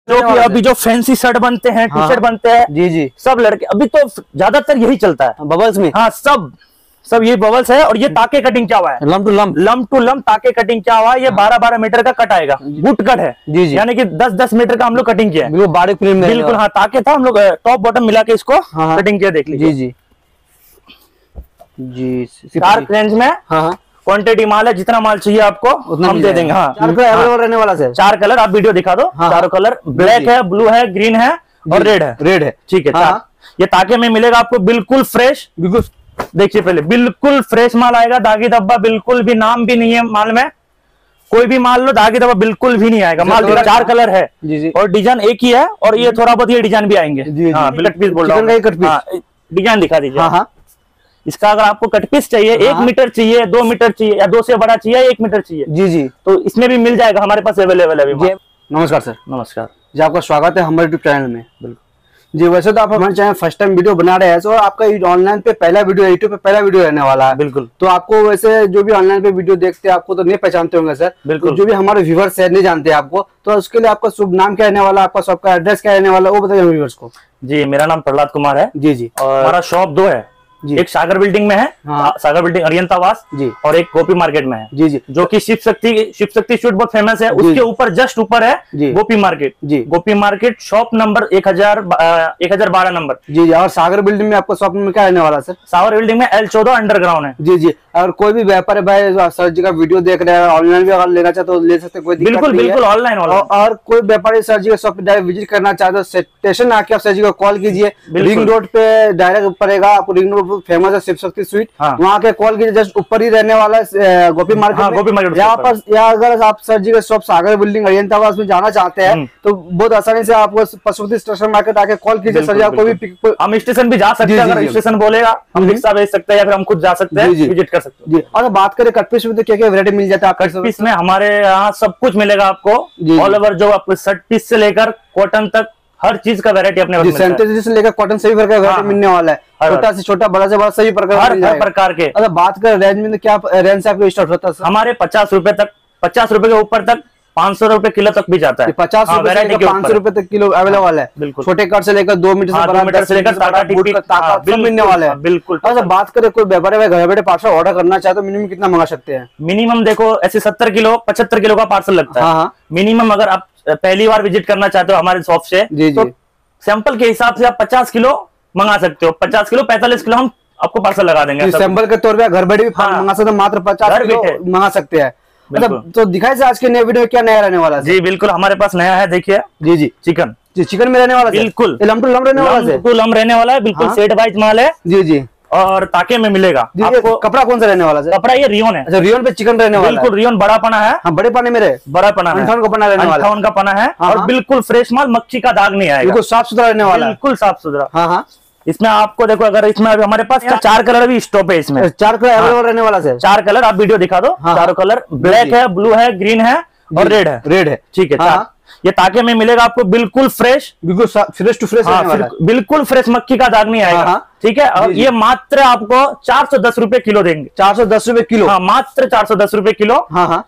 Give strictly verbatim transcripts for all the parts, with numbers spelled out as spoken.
जो कि अभी जो फैंसी शर्ट बनते हैं, टी शर्ट बनते हैं, जी जी, सब लड़के अभी तो ज्यादातर यही चलता है बबल्स में। हाँ, सब सब ये बबल्स है। और ये ताके कटिंग क्या हुआ है, लम टू लम, लम टू लम ताके कटिंग क्या हुआ है। ये बारह बारह मीटर का कट आएगा, गुट कट है जी जी, यानी कि दस दस मीटर का हम लोग कटिंग किया है, बिल्कुल बारीक फिल्म में, बिल्कुल। हाँ, ताके था, हम लोग टॉप बॉटम मिला के इसको कटिंग किया, देख लीजिए जी जी जी। चार रेंज में क्वांटिटी माल है, जितना माल चाहिए आपको हम दे देंगे। हाँ, चार कलर अवेलेबल रहने वाला है, चार कलर आप वीडियो दिखा दो। चारों कलर ब्लैक है, ब्लू है, ग्रीन है और रेड है, रेड है, ठीक है। ये ताके में मिलेगा आपको बिल्कुल फ्रेश, बिल्कुल देखिए पहले बिल्कुल फ्रेश माल आएगा, दागी धब्बा बिल्कुल भी, नाम भी नहीं है माल में, कोई भी माल लो दागी धब्बा बिल्कुल भी नहीं आएगा। माल चार कलर है जी जी, और डिजाइन एक ही है, और ये थोड़ा बहुत ये डिजाइन भी आएंगे। कट पीस बोल रहा हूँ, डिजाइन दिखा दीजिए। हाँ, इसका अगर आपको कट पीस चाहिए, एक मीटर चाहिए, दो मीटर चाहिए, या दो से बड़ा चाहिए, एक मीटर चाहिए जी जी, तो इसमें भी मिल जाएगा, हमारे पास अवेलेबल है अभी। नमस्कार सर। नमस्कार जी, आपका स्वागत है हमारे यूट्यूब चैनल में। बिल्कुल जी, वैसे तो आप हमारे चैनल फर्स्ट टाइम वीडियो बना रहे हैं, तो आपका ऑनलाइन पे पहला वीडियो, यूट्यूब पे पहला वीडियो रहने वाला है। बिल्कुल। तो आपको वैसे जो भी ऑनलाइन पे वीडियो देखते हैं, आपको तो नहीं पहचानते होंगे सर। बिल्कुल। तो जो भी हमारे व्यूवर्स है नहीं जानते आपको, तो उसके लिए आपका शुभ नाम क्या रहने वाला, आपका शॉप का एड्रेस क्या रहने वाला, वो बताइए व्यूवर्स को। जी, मेरा नाम प्रहलाद कुमार है जी जी, और हमारा शॉप दो है, एक सागर बिल्डिंग में है, हाँ। सागर बिल्डिंग अरियंतावास जी, और एक गोपी मार्केट में है जी जी, जो कि शिव शक्ति शिव शक्ति स्वीट बहुत फेमस है, उसके ऊपर जस्ट ऊपर है गोपी मार्केट जी, गोपी मार्केट शॉप नंबर एक हजार एक हजार बारह नंबर जी जी। और सागर बिल्डिंग में आपको शॉप में क्या रहने वाला सर? सागर बिल्डिंग में एल चौदह अंडरग्राउंड है जी जी। और कोई भी व्यापारी भाई सर जी का वीडियो देख रहे हैं, ऑनलाइन भी अगर लेना चाहते तो ले सकते, कोई दिक्कत बिल्कुल बिल्कुल ऑनलाइन। और कोई व्यापारी सर जी का शॉप डायरेक्ट विजिट करना चाहते हो, स्टेशन आके आप सर जी को कॉल कीजिए, रिंग रोड पे डायरेक्ट पड़ेगा आपको, रिंग रोड फेमस है शिव शक्ति स्वीट, वहाँ के कॉल कीजिए, जस्ट ऊपर ही रहने वाला है गोपी मार्केट, गोपी मार्केट यहाँ पर। या अगर आप सर जी का शॉप सागर बिल्डिंग अरियंतावास में जाना चाहते हैं तो बहुत आसानी से आपको पशुपति स्टेशन मार्केट आके कॉल कीजिए, सर जी आपको भी, हम स्टेशन भी जा सकते हैं, अगर स्टेशन बोलेगा हम रिक्शा भेज सकते हैं, या फिर हम खुद जा सकते हैं, विजिट कर सकते हैं। और बात करें कट पीस में तो क्या क्या वैरायटी मिल जाता है आपको? कट पीस में हमारे यहाँ सब कुछ मिलेगा आपको, ऑल ओवर, जो आपको शर्ट पीस से लेकर कॉटन तक हर चीज का वैरायटी अपने पास से लेकर कॉटन सभी प्रकार का वैरायटी मिलने वाला है, छोटा से छोटा, बड़ा से बड़ा सभी प्रकार हर प्रकार के। अगर बात करें रेंज में तो क्या रेंज से आपको स्टार्ट होता है? हमारे पचास रुपए तक, पचास रुपए के ऊपर तक पाँच सौ रुपए किलो तक भी जाता है, पचास रुपए पाँच सौ रुपए तक किलो अवेलेबल है। बिल्कुल, छोटे कट से लेकर दो मीटर से बड़ा मीटर से लेकर मिलने वाला है। बिल्कुल। अगर बात करें कोई व्यापारी घर बैठे पार्सल ऑर्डर करना चाहे तो मिनिमम कितना मंगा सकते हैं? मिनिमम देखो ऐसे सत्तर किलो पचहत्तर किलो का पार्सल लगता है मिनिमम। अगर आप पहली बार विजिट करना चाहते हो हमारे शॉप से, तो सैंपल के हिसाब से आप पचास किलो मंगा सकते हो, पचास किलो पैंतालीस किलो हम आपको पार्सल लगा देंगे। सैंपल के तौर पे घर बैठे भी मंगा सकते, मात्र पचास किलो मंगा सकते हैं। मतलब तो दिखाई से आज के नए वीडियो में क्या नया रहने वाला है? जी बिल्कुल, हमारे पास नया है, देखिए जी जी, चिकन जी, चिकन में रहने वाला है, बिल्कुल लम टू लम रहने वाला है, टू लम रहने वाला है, बिल्कुल सेट वाइज माल है जी जी, और ताके में मिलेगा आपको। कपड़ा कौन सा रहने वाला है? कपड़ा ये रियोन है। अच्छा, रियोन पे चिकन रहने वाला है, बिल्कुल रियोन बड़ा पना है। हाँ, बड़े पाने में रहे, बड़ा पना है, अंठावन का पना रहने वाला है, अंठावन का पना है, और बिल्कुल फ्रेश माल, मक्खी का दाग नहीं आएगा, बिल्कुल साफ सुथरा रहने वाला है, बिल्कुल साफ सुथरा। हाँ हाँ। इसमें आपको देखो, अगर इसमें अभी हमारे पास चार कलर भी स्टॉक है, इसमें चार कलर अवेलेबल रहने वाला है, चार कलर आप वीडियो दिखा दो। चारों कलर ब्लैक है, ब्लू है, ग्रीन है और रेड है, रेड है, ठीक है। ये ताके में मिलेगा आपको बिल्कुल फ्रेश, बिल्कुल फ्रेश टू फ्रेश रहने वाला है, बिल्कुल फ्रेश, मक्खी का दाग नहीं आएगा, ठीक है। और ये मात्र आपको चार सौ दस रुपए किलो देंगे, चार सौ दस रुपए किलो, हाँ मात्र चार सौ दस रुपए किलो। हाँ हाँ।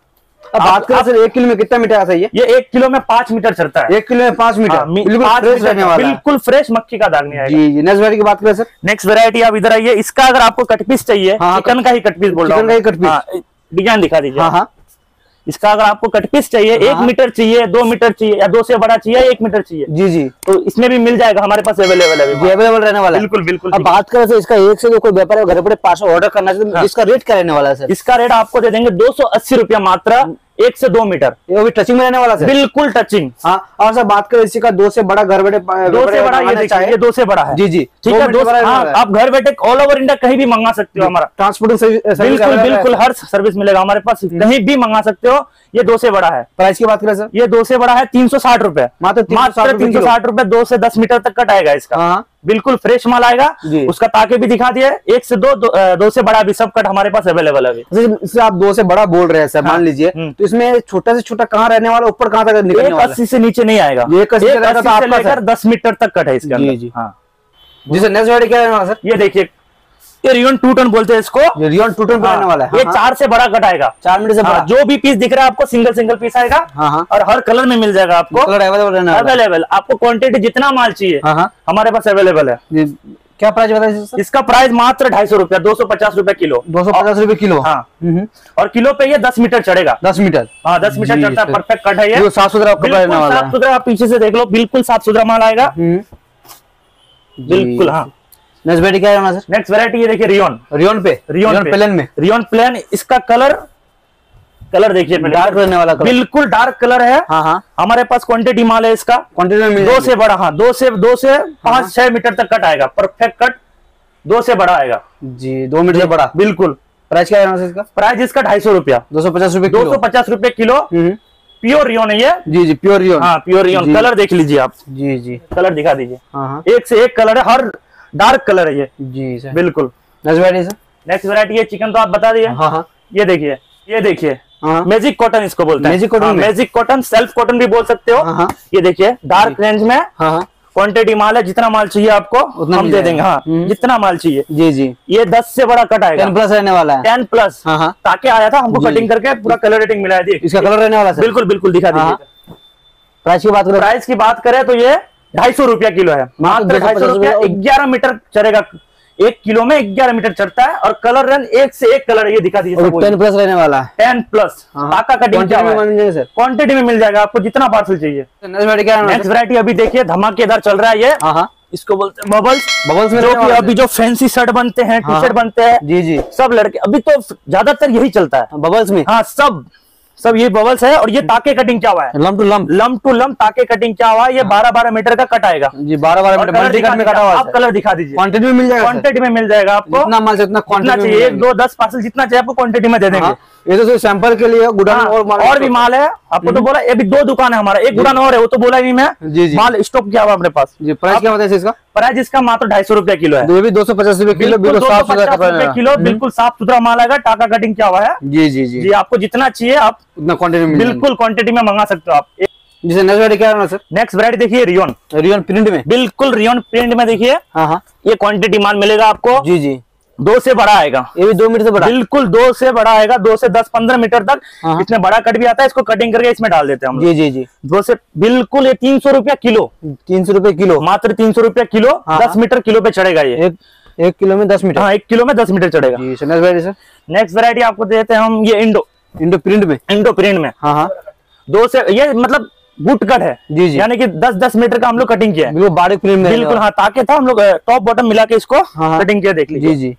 अब बात करें सर, एक किलो में कितना मीटर आता है? ये एक किलो में पांच मीटर चलता है, एक किलो में पांच मीटर, बिल्कुल फ्रेश रहने वाला है, बिल्कुल फ्रेश, मक्खी का दाग नहीं आएगा जी जी। नेक्स्ट वैरायटी की बात करें सर? नेक्स्ट वैरायटी आप इधर आइए, इसका अगर आपको कट पीस चाहिए, चिकन का ही कट पीस बोल रहा हूँ, चिकन का ही कट पीस, डिजाइन दिखा दीजिए। हाँ हाँ। इसका अगर आपको कट पीस चाहिए, एक मीटर चाहिए, दो मीटर चाहिए, या दो से बड़ा चाहिए, एक मीटर चाहिए जी जी, तो इसमें भी मिल जाएगा, हमारे पास अवेलेबल है, अवेलेबल रहने वाला है, बिल्कुल बिल्कुल। अब बात करें तो इसका एक से जो कोई व्यापारी घर पर पार्सल ऑर्डर करना चाहिए, इसका रेट क्या रहने वाला है सर? इसका रेट आपको दे देंगे दो सौ अस्सी रुपया मात्र, एक से दो मीटर, ये भी टचिंग में रहने वाला है, बिल्कुल टचिंग। हाँ। और सर बात करें इसी का दो से बड़ा घर बैठे, दो से बड़ा ये देखिए, ये दो से बड़ा है जी जी, ठीक है। दो हाँ, आप घर बैठे ऑल ओवर इंडिया कहीं भी मंगा सकते हो, हमारा ट्रांसपोर्टिंग सर्विस, बिल्कुल बिल्कुल हर सर्विस मिलेगा हमारे पास, कहीं भी मंगा सकते हो। ये दो से बड़ा है। प्राइस की बात करें सर? ये दो से बड़ा है तीन सौ साठ रुपए, मात्र तीन सौ साठ रुपए, दो से दस मीटर तक कट आएगा इसका, बिल्कुल फ्रेश माल आएगा। उसका ताके भी दिखा दिए, एक से दो, दो, दो से बड़ा भी सब कट हमारे पास अवेलेबल है। इससे आप दो से बड़ा बोल रहे हैं सर, मान लीजिए, तो इसमें छोटा से छोटा कहाँ रहने वाला, ऊपर कहाँ तक निकलने वाला? अस्सी से नीचे नहीं आएगा, एक अस्सी से लेकर दस मीटर तक कट है इसके अंदर। जी जी। हाँ जी सर। नेक्स्ट वैरायटी क्या रहने वाला सर? ये देखिए, ये रियोन टू टन बोलते हैं इसको, ये रियोन टू टन हाँ, वाला है। ये चार से बड़ा कट आएगा, चार मीटर से बड़ा। हाँ, जो भी पीस दिख रहा है आपको सिंगल सिंगल पीस आएगा, हाँ, और हर कलर में मिल जाएगा आपको, कलर अवेलेबल अवेलेबल। आपको क्वांटिटी जितना माल चाहिए हमारे पास अवेलेबल है। क्या प्राइस बताइए? इसका प्राइस मात्र ढाई सौ रुपया, दो सौ पचास रुपया किलो। दो सौ पचास रुपए किलो, हाँ। और किलो पे ये दस मीटर चढ़ेगा। दस मीटर, हाँ दस मीटर चढ़ता है। परफेक्ट कट है ये, साफ सुथरा कपड़ा रहने वाला है। साफ सुथरा, आप पीछे से देख लो, बिल्कुल साफ सुथरा माल आएगा, बिल्कुल। हाँ, नेक्स्ट वैरायटी क्या है सर? नेक्स्ट वैरायटी ये देखिए रियोन, रियोन पे, रियोन प्लेन में, रियोन प्लेन। इसका कलर कलर देखिए, डार्क रहने वाला कलर, बिल्कुल डार्क कलर है। हाँ हाँ। हमारे पास क्वांटिटी माल है इसका, क्वांटिटी में मिल दो से बड़ा, हाँ दो से दो से पांच छह मीटर तक कट आएगा, परफेक्ट कट, दो से बड़ा आएगा जी, दो मीटर से बड़ा, बिल्कुल। प्राइस क्या है इसका? प्राइस इसका ढाई सौ रुपया, दो सौ पचास रुपए, दो सौ पचास रुपए किलो। प्योर रियोन है ये, जी जी, प्योर रियोन, हाँ प्योर रियोन। कलर देख लीजिए आप, जी जी, कलर दिखा दीजिए, हाँ, एक से एक कलर है, हर डार्क कलर है ये, जी सर, बिल्कुल। Next variety sir? Next variety है चिकन, तो आप बता दिए। हाँ हाँ। ये देखिए, ये देखिए, हाँ। मैजिक कॉटन इसको बोलते हैं, magic cotton, magic cotton, self cotton भी बोल सकते हो। हाँ। ये देखिए डार्क रेंज में, हाँ, क्वांटिटी माल है, जितना माल चाहिए आपको हम दे देंगे, हाँ जितना माल चाहिए। जी जी, ये दस से बड़ा कट आएगा, टेन प्लस रहने वाला है, टेन प्लस। हाँ हाँ। ताकि आया था, हमको कटिंग करके पूरा कलर रेटिंग मिला है। इसका कलर रहने वाला है बिल्कुल बिल्कुल, दिखा दीजिए। प्राइस की बात करें, प्राइस की बात करें तो ये ढाई सौ रुपया किलो है, मात्र ढाई सौ रुपया। ग्यारह मीटर चढ़ेगा, एक किलो में ग्यारह मीटर चढ़ता है, और कलर रन एक से एक कलर, ये दिखा दीजिए। टेन प्लस रहने वाला है, टेन प्लस। टाका कटिंग क्वांटिटी में मिल जाएगा आपको, जितना पार्सल चाहिए। नेक्स्ट वैरायटी अभी देखिए धमाकेदार चल रहा है ये, इसको बोलते हैं बबल्स। बबल्स में जो कि अभी जो फैंसी शर्ट बनते हैं, टी शर्ट बनते हैं, जी जी, सब लड़के अभी तो ज्यादातर यही चलता है बबल्स में। हाँ, सब सब ये बबल्स है। और ये ताके कटिंग क्या हुआ है, लम टू लम, लम टू लम ताके कटिंग क्या हुआ है, ये बारह बारह मीटर का कट आएगा जी, बारह बारह मीटर मल्टी कट में कटा हुआ है। आप कलर दिखा दीजिए, क्वांटिटी में मिल जाएगा, क्वांटिटी में मिल जाएगा आपको, जितना माल से उतना क्वांटिटी चाहिए, एक दो दस पार्सल जितना चाहिए आपको क्वांटिटी में दे देंगे। ये तो सैंपल के लिए गुडान हाँ, और माल, और भी माल है। आपको तो बोला अभी दो दुकान है हमारा, एक गुडान और है, वो तो बोला नहीं मैं, जी जी, माल स्टॉक किया हुआ अपने पास। जी, प्राइस क्या बताइए इसका? प्राइस इसका मात्र ढाई सौ रुपया किलो है, ये भी दो सौ पचास रुपए किलो, बिल्कुल साफ सुथरा किलो, बिल्कुल साफ सुथरा माल आएगा, टाका कटिंग क्या हुआ है। जी जी जी, आपको जितना चाहिए आप उतना क्वांटिटी में, बिल्कुल क्वांटिटी में मंगा सकते हो आप। जैसे नेक्स्ट वैरायटी क्या है सर? नेक्स्ट वैरायटी देखिए रियोन, रियोन प्रिंट में, बिल्कुल रियोन प्रिंट में देखिए। हाँ हाँ, ये क्वांटिटी माल मिलेगा आपको, जी जी, दो से बड़ा आएगा, ये भी दो मीटर से बड़ा, बिल्कुल दो से बड़ा आएगा, दो से दस पंद्रह मीटर तक। हाँ। इसमें बड़ा कट भी आता है, इसको कटिंग करके इसमें डाल देते हैं हम। जी जी जी, दो से बिल्कुल, ये तीन सौ रुपया किलो, तीन सौ रुपए किलो, मात्र तीन सौ रुपया किलो। हाँ। दस मीटर किलो पे चढ़ेगा ये, एक एक किलो में दस मीटर, हाँ एक किलो में दस मीटर चढ़ेगा। जी sir, next variety sir? Next variety आपको देते हैं हम ये इंडो, इंडो प्रिंट में, इंडो प्रिंट में। हाँ हाँ, दो से ये मतलब गुट कट है, जी जी, यानी कि दस दस मीटर का हम लोग कटिंग किया है, बिल्कुल बारीक प्रिंट में, बिल्कुल। हाँ, ताकि था हम लोग टॉप बॉटम मिला के इसको हाँ, कटिंग किया, देख लीजिए। जी जी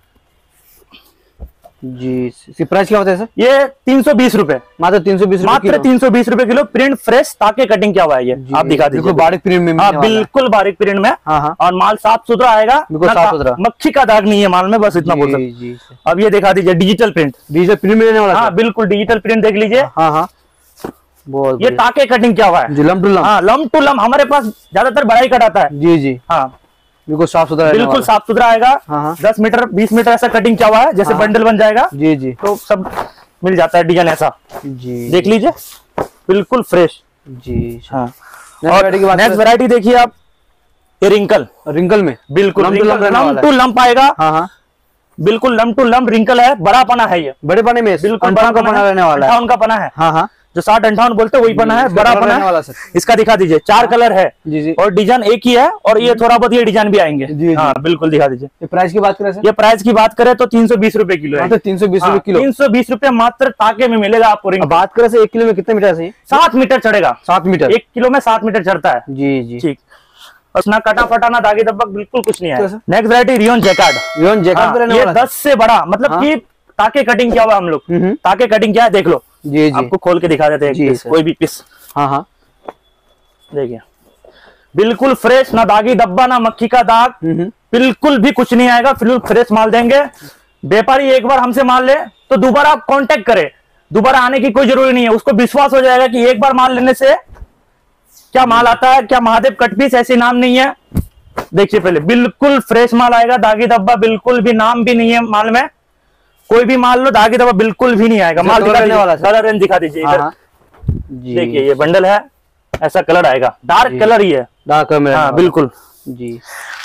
जी, इसकी प्राइस क्या होता है सर? ये तीन सौ बीस रुपए, मात्र तीन सौ बीस मात्र तीन सौ बीस रुपए किलो। प्रिंट फ्रेश ताकि कटिंग क्या हुआ है, ये आप दिखा दीजिए, बारीक प्रिंट में, हाँ बिल्कुल बारीक प्रिंट में। हाँ हाँ, और माल साफ सुथरा आएगा, बिल्कुल साफ सुथरा, मक्खी का दाग नहीं है माल में, बस इतना बोल सकते हैं। अब ये दिखा दीजिए डिजिटल प्रिंट, डिजिटल प्रिंट मिलने वाला, हाँ बिल्कुल डिजिटल प्रिंट देख लीजिए। हाँ हाँ, बहुत ये ताके कटिंग क्या हुआ है, लम टू लम, हाँ लम टू लम। हमारे पास ज्यादातर बड़ा ही कट आता है, जी जी, हाँ बिल्कुल साफ सुथरा, बिल्कुल साफ सुथरा आएगा। हाँ, दस मीटर बीस मीटर ऐसा कटिंग क्या हुआ है, जैसे हाँ, बंडल बन जाएगा, जी जी, तो सब मिल जाता है डिजाइन ऐसा, जी देख लीजिए, बिल्कुल फ्रेश। जी हाँ, और नेक्स्ट वैरायटी देखिए आप, ये रिंकल, रिंकल में, बिल्कुल लम टू लम्प आएगा, हाँ हाँ, बिल्कुल लम टू लम रिंकल है, बड़ा पना है ये, बड़े पने में, बिल्कुल बड़ा पना रहने वाला है, अंठावन का पना है, हाँ हाँ, जो साठ अंठावन बोलते हैं वही पना है, बड़ा पना है। इसका दिखा दीजिए, चार कलर है, जी जी, और डिजाइन एक ही है, और ये थोड़ा बहुत ये डिजाइन भी आएंगे। हाँ बिल्कुल दिखा दीजिए। ये प्राइस की बात करें सर? ये प्राइस की बात करें तो तीन सौ बीस रुपए किलो है, तीन सौ बीस रुपए किलो, तीन सौ बीस रुपए मात्र ताके में मिलेगा आपको। रिंग बात करें से एक किलो में कितने मीटर सही? सात मीटर चढ़ेगा, सात मीटर, एक किलो में सात मीटर चढ़ता है, जी जी, ठीक। और ना कटा फटा ना दागी दबक, बिल्कुल कुछ नहीं है। Next variety rayon jacquard, rayon jacquard, ये दस से बड़ा, मतलब की ताके कटिंग क्या हुआ हम लोग, ताके कटिंग क्या है देख लो, जी जी, आपको खोल के दिखा देते हैं कोई भी पीस। हाँ हाँ, देखिए बिल्कुल फ्रेश, ना दागी धब्बा ना मक्खी का दाग, बिल्कुल भी कुछ नहीं आएगा, बिल्कुल फ्रेश माल देंगे। व्यापारी एक बार हमसे माल ले तो दोबारा आप कांटेक्ट करे, दोबारा आने की कोई जरूरी नहीं है, उसको विश्वास हो जाएगा कि एक बार माल लेने से क्या माल आता है, क्या महादेव कट पीस, ऐसे नाम नहीं है। देखिए पहले बिल्कुल फ्रेश माल आएगा, दागी धब्बा बिल्कुल भी नाम भी नहीं है माल में, कोई भी माल लो दागी दबा बिल्कुल भी नहीं आएगा। माल दिखा वाला कलर रेंज दिखा दीजिए इधर, देखिए ये बंडल है, ऐसा कलर आएगा, डार्क कलर ही है, डार्क कलर, हाँ बिल्कुल जी।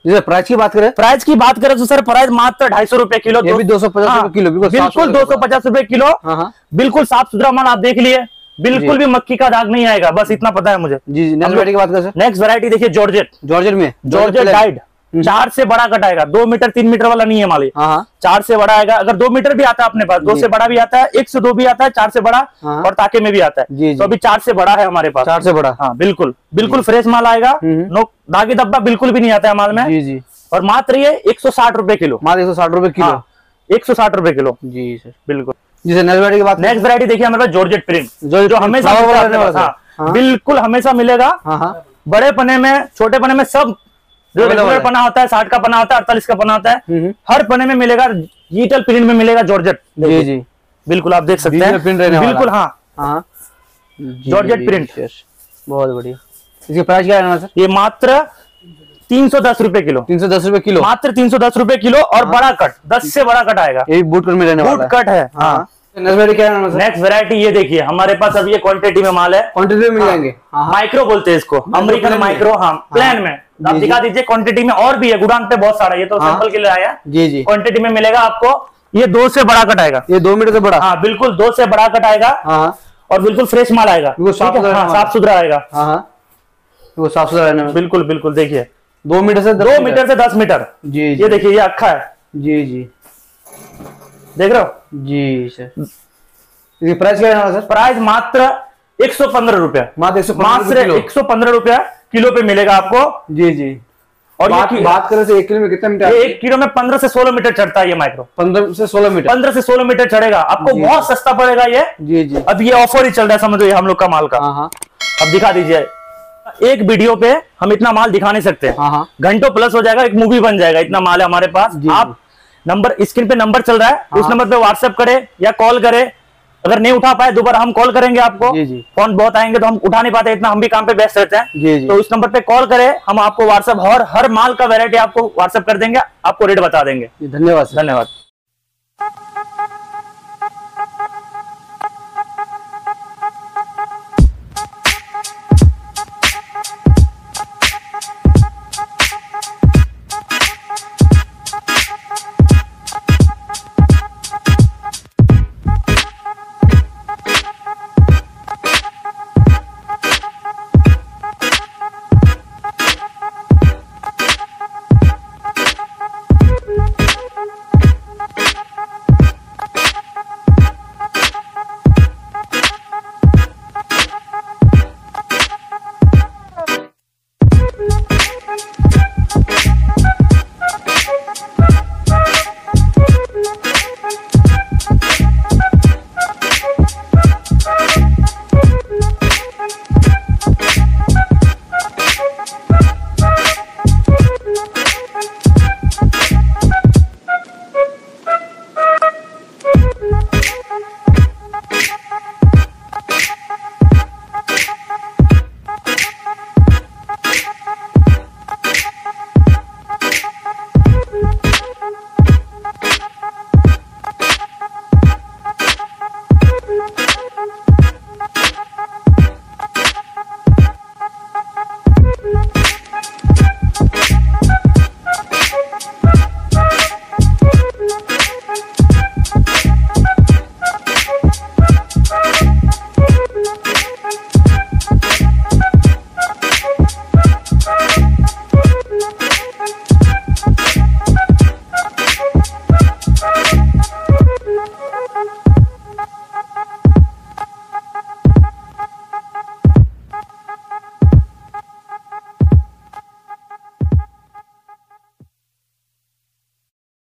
जैसे प्राइस की बात करें, प्राइस की बात करें तो सर प्राइस मात्र ढाई सौ रुपए किलो, ये भी दो सौ पचास रुपए किलो, बिल्कुल दो सौ पचास रुपए किलो। बिल्कुल साफ सुथरा माल, आप देख लिए, बिल्कुल भी मक्खी का दाग नहीं आएगा, बस इतना पता है मुझे। जी जी। नेक्स्ट वैरायटी की बात करें, नेक्स्ट वैरायटी देखिए जॉर्जेट, जॉर्जेट में जॉर्जेट डाइड, चार से बड़ा कट आएगा, दो मीटर तीन मीटर वाला नहीं है माल, चार से बड़ा आएगा। अगर दो मीटर भी आता है अपने पास, दो से बड़ा भी आता है, एक से दो भी आता है, चार से बड़ा और ताके में भी आता है, तो अभी चार से बड़ा है हमारे पास, चार से बड़ा। हाँ बिल्कुल बिल्कुल फ्रेश माल आएगा, नो दागी धब्बा बिल्कुल भी नहीं आता है माल में। जी जी। और मात्र ये एक सौ साठ रुपए किलो, मात्र एक सौ साठ रुपए किलो, एक सौ साठ रुपए किलो। जी सर बिल्कुल। जी सर। नेक्स्ट वैरायटी की बात, नेक्स्ट वैरायटी देखिए हमारे पास जॉर्जेट प्रिंट, जो जो हमेशा बिल्कुल हमेशा मिलेगा, बड़े पने में छोटे पने में सब, जो रेगुलर पना होता है, साठ का पना होता है, अड़तालीस का पना होता है, हर पने में मिलेगा, डिजिटल प्रिंट में मिलेगा जॉर्जेट। जी जी बिल्कुल, आप देख सकते हैं बिल्कुल। हाँ जॉर्जेट प्रिंट, बहुत बढ़िया। इसकी प्राइस क्या है सर? ये मात्र तीन सौ दस रुपए किलो, तीन सौ दस रुपए किलो, मात्र तीन सौ दस रुपए किलो। और बड़ा कट, दस से बड़ा कट आएगा, ये बूट कट में रहने वाला है, बूट कट है। हाँ नेक्स्ट वैरायटी क्या है? नेक्स्ट वैरायटी ये देखिए हमारे पास अब ये क्वांटिटी में माल है, क्वांटिटी में मिल जाएंगे। माइक्रो बोलते हैं इसको, अमेरिकन माइक्रो। हाँ प्लान में आप दिखा दीजिए, क्वांटिटी में और भी है, गुडाउन पे बहुत सारा, ये तो सैंपल के लिए आया। जी जी। क्वांटिटी में मिलेगा आपको, ये दो से बड़ा कट आएगा, ये दो मीटर से बड़ा। हाँ बिल्कुल दो से बड़ा कट आएगा, और बिल्कुल फ्रेश माल आएगा, साफ सुथरा आएगा, वो साफ सुथरा रहने में। बिल्कुल बिल्कुल। देखिए दो मीटर से दो मीटर से दस मीटर। जी, ये देखिए ये अक्खा है। जी जी, देख रहे हो? जी सर। इसकी प्राइस क्या है सर? प्राइस मात्र एक सौ पंद्रह रुपया, मात्र एक सौ पंद्रह रुपया किलो पे मिलेगा आपको। जी जी। और बात, ये बात करें तो एक किलो में कितना मीटर? एक किलो में पंद्रह से सोलह मीटर चढ़ता है ये माइक्रो, पंद्रह से सोलह मीटर, पंद्रह से सोलह मीटर चढ़ेगा आपको, बहुत सस्ता पड़ेगा ये। जी जी। अब ये ऑफर ही चल रहा है, समझो ये हम लोग का माल का। अब दिखा दीजिए, एक वीडियो पे हम इतना माल दिखा नहीं सकते, घंटों प्लस हो जाएगा, एक मूवी बन जाएगा, इतना माल है हमारे पास। आप नंबर, स्क्रीन पे नंबर चल रहा है, उस नंबर पे व्हाट्सएप करे या कॉल करे, अगर नहीं उठा पाए दोबारा हम कॉल करेंगे आपको। जी जी। फोन बहुत आएंगे तो हम उठा नहीं पाते, इतना हम भी काम पे व्यस्त रहते हैं। जी जी। तो उस नंबर पे कॉल करें, हम आपको व्हाट्सएप और हर माल का वैरायटी आपको व्हाट्सएप कर देंगे, आपको रेट बता देंगे। धन्यवाद, धन्यवाद।